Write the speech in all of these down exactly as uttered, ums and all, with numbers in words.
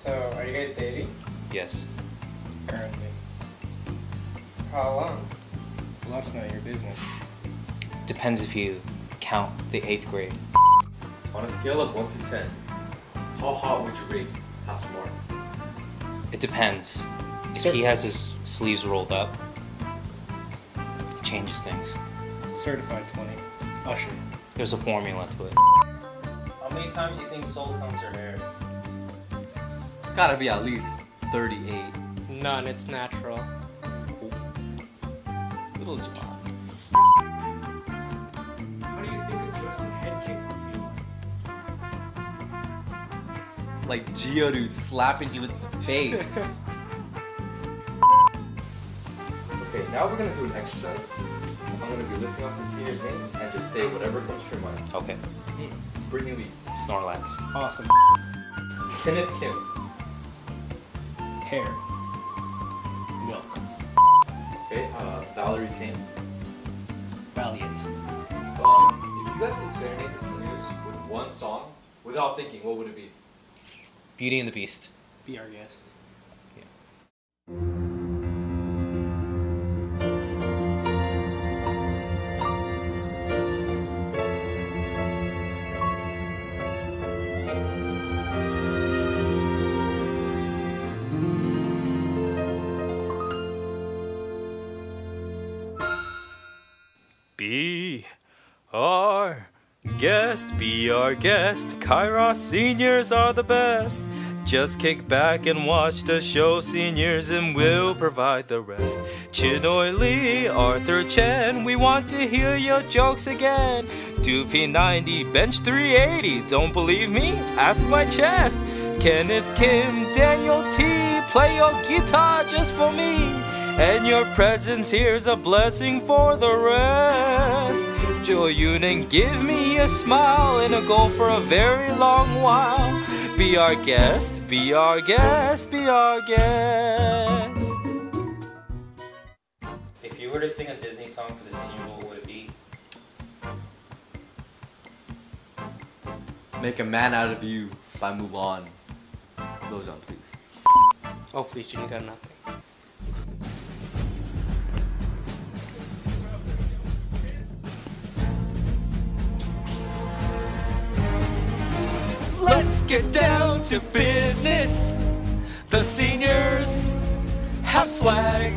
So, are you guys dating? Yes. Currently. How long? Well, that's none of your business. Depends if you count the eighth grade. On a scale of one to ten, how hot would you rate Sophomore? It depends. If he has his sleeves rolled up, it changes things. Certified twenty. Usher. There's a formula to it. How many times do you think Soul combs her hair? It's gotta be at least thirty-eight. None, it's natural. Little John. How do you think a Justin head kick would feel? Like Geodude slapping you with the face. Okay, now we're gonna do an exercise. I'm gonna be listing off some seniors' names and just say whatever comes to your mind. Okay. Brittany Lee. Snorlax. Awesome. Kenneth Kim. Hair. Milk. Okay, uh, Valerie Tame. Valiant. Um, if you guys could serenade the seniors with one song without thinking, what would it be? Beauty and the Beast. Be our guest. Be our guest, be our guest. Kairos seniors are the best. Just kick back and watch the show, seniors, and we'll provide the rest. Chinoy Li, Arthur Chen, we want to hear your jokes again. two P ninety, bench three eighty, don't believe me? Ask my chest. Kenneth Kim Daniel T, play your guitar just for me. And your presence here's a blessing for the rest. Yoon and give me a smile and a goal for a very long while. Be our guest, be our guest, be our guest. If you were to sing a Disney song for the senior, what would it be? Make a Man Out of You by Mulan. Those on, please. Oh, please, you got nothing. Let's get down to business. The seniors have swag.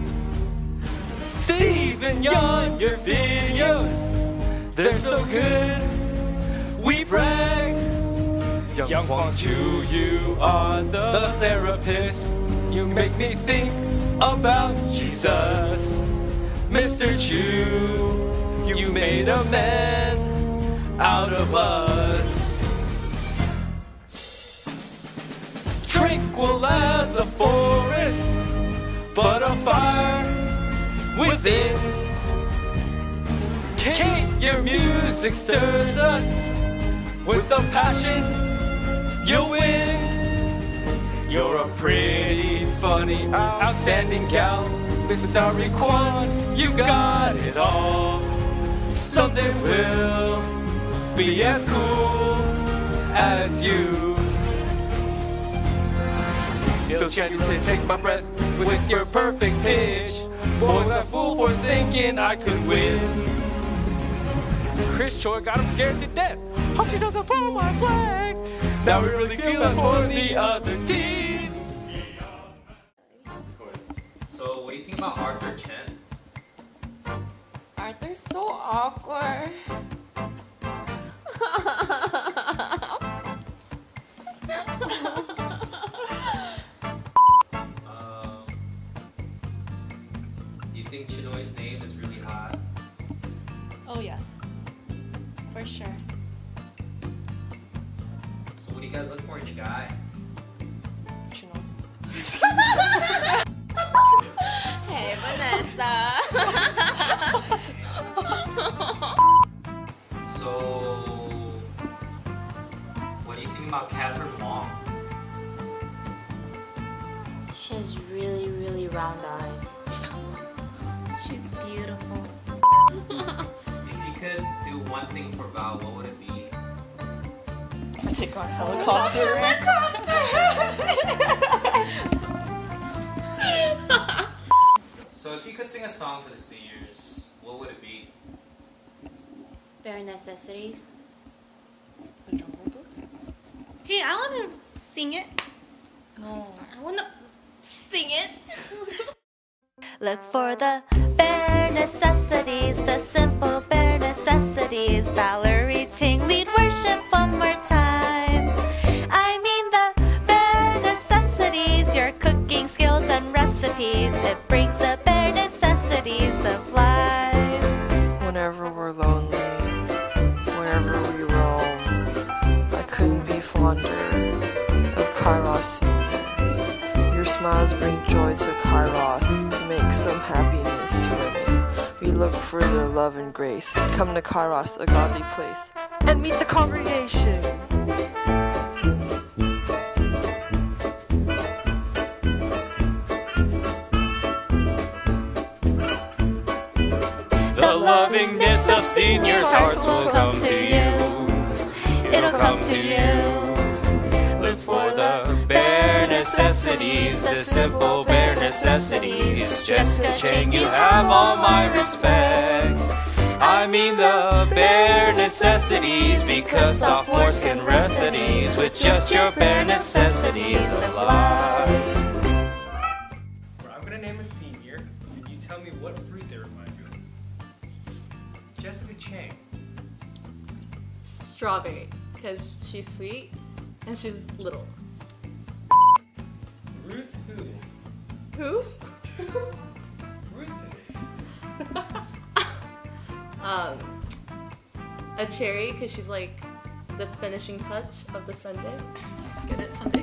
Steve and Yoon, your videos, they're so good. We brag. Young Kwang Chu, you are the, the therapist. You make me think about Jesus. Mister Chu, you made a man out of us. Tranquil as a forest, but a fire within. Kate, your music stirs us with a passion. You win. You're a pretty funny, outstanding gal, Mister Kwan. You got it all. Someday we'll be as cool as you. Feel chance to take my breath with your perfect pitch. Boys, I fool for thinking I could win. Chris Choi got him scared to death. Hope she doesn't pull my flag. Now we really feel it for the other team. So, what do you think about Arthur Chen? Arthur's so awkward. Um, do you think Chinoy's name is really hot? Oh yes, for sure. So, what do you guys look for in your guy? Chinoy. Hey, Vanessa. So, what do you think about Catherine Wong? She has really, really round eyes. She's beautiful. If you could do one thing for Val, what would it be? Take our helicopter. So if you could sing a song for the seniors, what would it be? Bare necessities. The Jungle Book? Hey, I want to sing it. No. I want to sing it. Look for the bare necessities, the simple bare necessities. Valerie Ting, lead worship one more time. I mean the bare necessities, your cooking skills and recipes. It brings the bare necessities of life. Whenever we're lonely, wherever we roam, I couldn't be fonder of Kairos seniors. Your smiles bring joy to Kairos to make some happiness for me. We look for your love and grace. Come to Kairos, a godly place, and meet the congregation. The lovingness of seniors' hearts will come to you. It'll come to you. Look for the bare necessities, the simple bare necessities. Jessica Chang, you have all my respect. I mean the bare necessities, because sophomores can rest at ease with just your bare necessities of life. I'm gonna name a senior, and you tell me what fruit they remind you of. Jessica Chang. Strawberry, because she's sweet and she's little. Ruth who? Who? Ruth who? um, a cherry, because she's like the finishing touch of the sundae. Get it, sundae?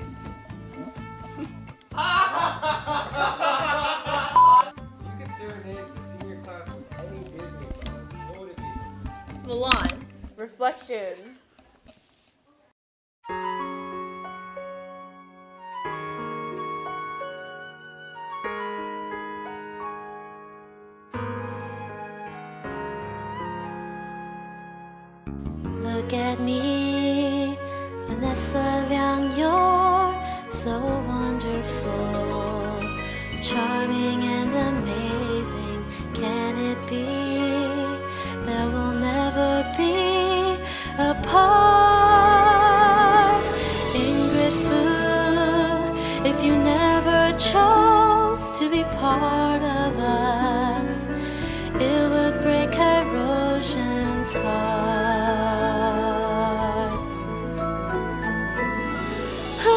You could serenade the senior class with any Disney song. What would it be? Milan. Reflection. Look at me, Vanessa Liang, you're so wonderful, charming and amazing. Can it be that we'll never be apart? Ingrid Fu, if you never chose to be part of us, it would break Kairos hearts. Who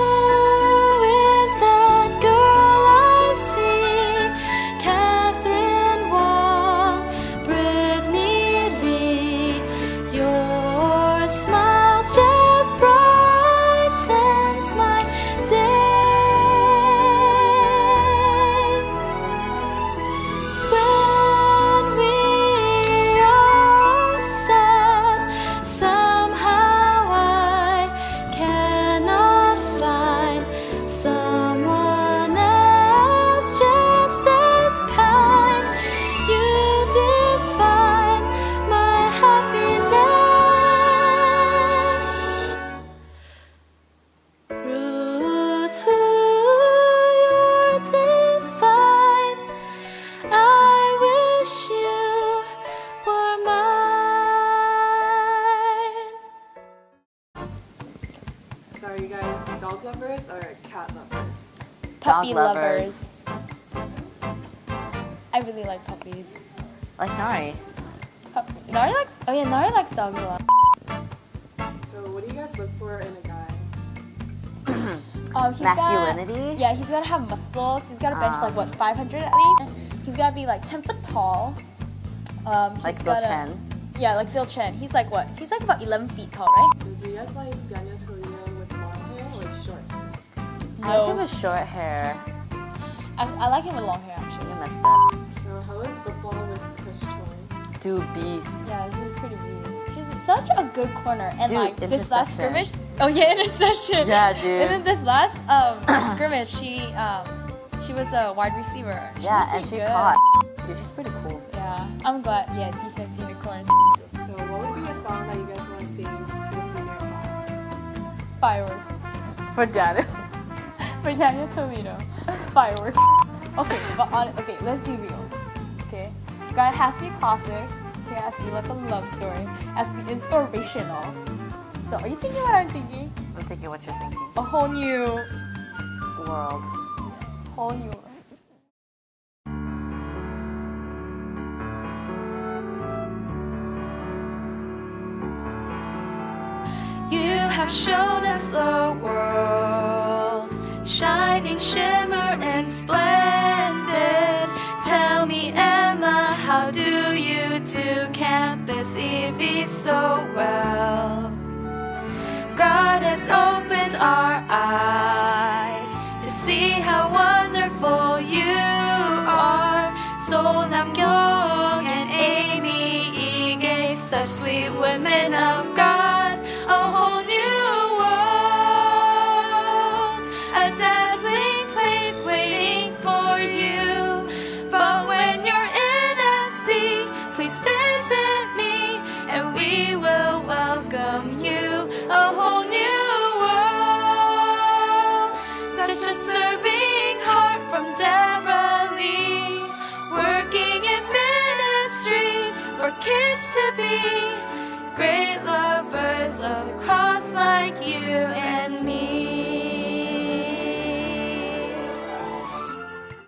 is that girl I see? Catherine Wong, Brittany Lee. Your smiles just brightens my day. When we are sad, somehow I cannot find someone else just as kind. You define my happiness. Ruth, who you're divine. I wish you were mine. So are you guys dog lovers or cat lovers? Puppy Dog lovers. lovers. I really like puppies. Like Nari. Pu- Nari likes. Oh yeah, Nari likes dogs a lot. So what do you guys look for in a guy? Um, he's Masculinity? Gotta, yeah, he's gotta have muscles. He's gotta bench Um. like what five hundred at least. He's gotta be like ten foot tall. Um, he's Like Phil gotta, Chen. Yeah, like Phil Chen. He's like what? He's like about eleven feet tall, right? So do you guys like Daniel T with long hair or short hair? I like him No, with short hair. I, I like him with long hair actually. You messed up. So how is football with Chris Choi? Dude, beast. Yeah, she's pretty beast. She's such a good corner. And Dude, like this last interception. scrimmage. Oh yeah, interception. Yeah, dude. And then this last um scrimmage, she um she was a wide receiver. She Yeah, was and she pretty good. caught. Dude, she's pretty cool. Yeah, I'm glad. Yeah, defense unicorn. So what would be a song that you guys want to sing to the senior class? Fireworks. For Daniel. For Daniel Toledo. Fireworks. Okay, but on okay, let's be real. Okay? It has to be classic. Okay, it has to be like a love story. It has to be inspirational. So are you thinking what I'm thinking? I'm thinking what you're thinking. A whole new World. whole new world. You have shown us the world, shining, shimmer, and splendid. Tell me, Emma, how do you do campus E V so well? God has opened our eyes to see how wonderful you are. So Nam-kyung and Amy Ige, such sweet women of God. A whole new world, a dazzling place waiting for you. But when you're in S D, please visit me and we will welcome you. A whole new world, such a serving heart from Deborah Lee, working in ministries for kids to be great lovers of the cross like you.